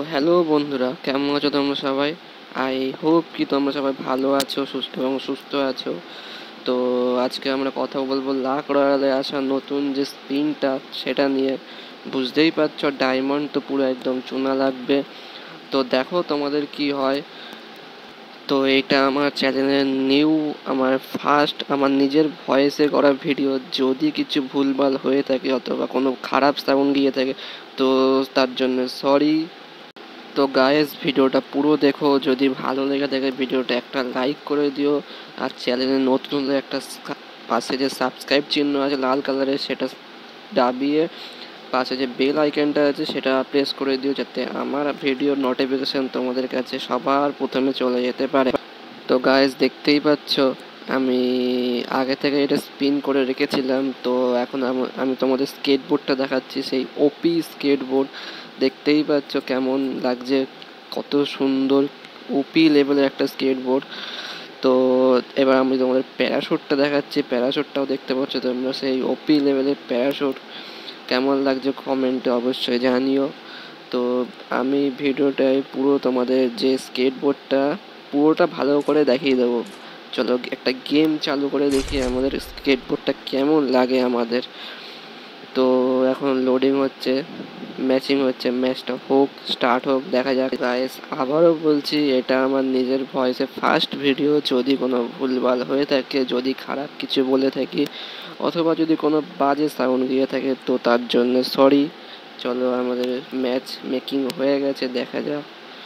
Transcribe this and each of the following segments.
Hello বন্ধুরা, কেমন আছো তোমরা সবাই? আই হোপ কি তোমরা সবাই ভালো আছো, সুস্থ এবং সুস্থ আছো। তো আজকে আমরা কথা বলবো লাক রয়্যালে আসা নতুন যে স্পিনটা সেটা নিয়ে। বুঝতেই পারছো, ডায়মন্ড তো পুরো একদম চুনা লাগবে। তো দেখো তোমাদের কি হয়। তো এটা আমার চ্যানেলের নিউ, আমার ফার্স্ট, আমার নিজের ভয়েসে করা ভিডিও। যদি কিছু ভুলভাল হয়ে থাকে অথবা কোনো খারাপ সাউন্ড গিয়ে থাকে তো তার জন্য সরি। তো গাইস, ভিডিওটা পুরো দেখো, যদি ভালো লেগে থাকে ভিডিওটা একটা লাইক করে দিও। আর চ্যানেলে নতুন হলে একটা পাশে যে সাবস্ক্রাইব চিহ্ন আছে লাল কালারের সেটা দাবিয়ে পাশে যে বেল আইকনটা আছে সেটা প্রেস করে দিও, যাতে আমার ভিডিওর নোটিফিকেশন তোমাদের কাছে সবার প্রথমে চলে যেতে পারে। তো গাইস, দেখতেই পাচ্ছ আমি আগে থেকে এটা স্পিন করে রেখেছিলাম। তো এখন আমি তোমাদের স্কেটবোর্ডটা দেখাচ্ছি, সেই ওপি স্কেটবোর্ড। দেখতেই পাচ্ছ কেমন লাগছে, কত সুন্দর ওপি লেভেলের একটা স্কেটবোর্ড। তো এবার আমি তোমাদের প্যারাশুটটা দেখাচ্ছি, প্যারাশুটটাও দেখতে পাচ্ছ তোমরা, সেই ওপি লেভেলের প্যারাশুট। কেমন লাগছে কমেন্টে অবশ্যই জানিও। তো আমি ভিডিওটায় পুরো তোমাদের যে স্কেটবোর্ডটা পুরোটা ভালো করে দেখিয়ে দেবো। চলো একটা গেম চালু করে দেখি আমাদের স্কেটবোর্ডটা কেমন লাগে আমাদের। তো এখন লোডিং হচ্ছে, ম্যাচিং হচ্ছে, ম্যাচটা হোক, স্টার্ট হোক, দেখা যাক। গাইস, আবারও বলছি এটা আমার নিজের ভয়েসে ফার্স্ট ভিডিও। যদি কোনো ভুলভাল হয়ে থাকে, যদি খারাপ কিছু বলে থাকি অথবা যদি কোনো বাজে সাউন্ড দিয়ে থাকে তো তার জন্য সরি। চলো আমাদের ম্যাচ মেকিং হয়ে গেছে, দেখা যাক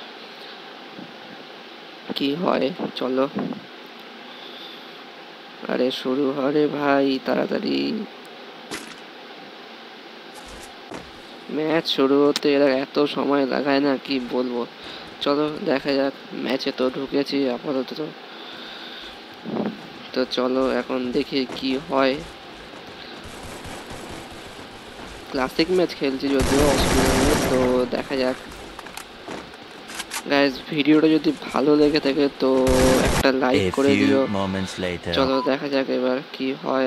কি হয়। চলো, আরে শুরু হরে ভাই, তাড়াতাড়ি। ম্যাচ শুরু হতে এরা এত সময় লাগায় না, কি বলবো। চলো দেখা যাক, ম্যাচে তো ঢুকেছি আপাতত। তো চলো এখন দেখি কি হয়। ক্লাসিক ম্যাচ খেলছি যদিও, অসুবিধা নেই। তো দেখা যাক গাইস, ভিডিওটা যদি ভালো লেগে থাকে তো একটা লাইক করে দিও। চলো দেখা যাক এবার কি হয়।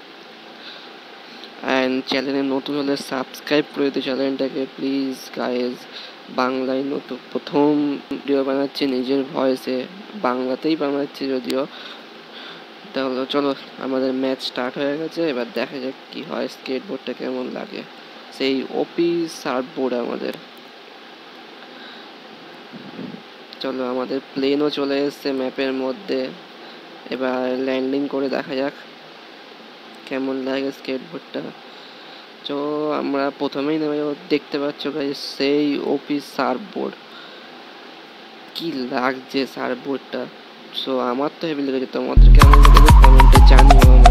অ্যান্ড চ্যানেলে নতুন হলে সাবস্ক্রাইব করে দিও চ্যানেলটাকে প্লিজ গাইজ। বাংলায় নতুন প্রথম ভিডিও বানাচ্ছি নিজের ভয়েসে, বাংলাতেই বানাচ্ছি যদিও। তাহলে চলো, আমাদের ম্যাচ স্টার্ট হয়ে গেছে, এবার দেখা যাক কি হয়, স্কেটবোর্ডটা কেমন লাগে। সেই ওপি সার্ফবোর্ড আমাদের। চলো আমাদের প্লেনও চলে এসছে ম্যাপের মধ্যে, এবার ল্যান্ডিং করে দেখা যাক কেমন লাগে স্কেটবোর্ডটা। তো আমরা প্রথমেই নেমে যাবো, দেখতে পাচ্ছ গাইস সেই ওপি সার্ফবোর্ড। কি লাগছে সার্ফবোর্ডটা, সো আমার তো হেভি লেগেছে, তোমাদের কেমন লেগেছে কমেন্টে জানিও।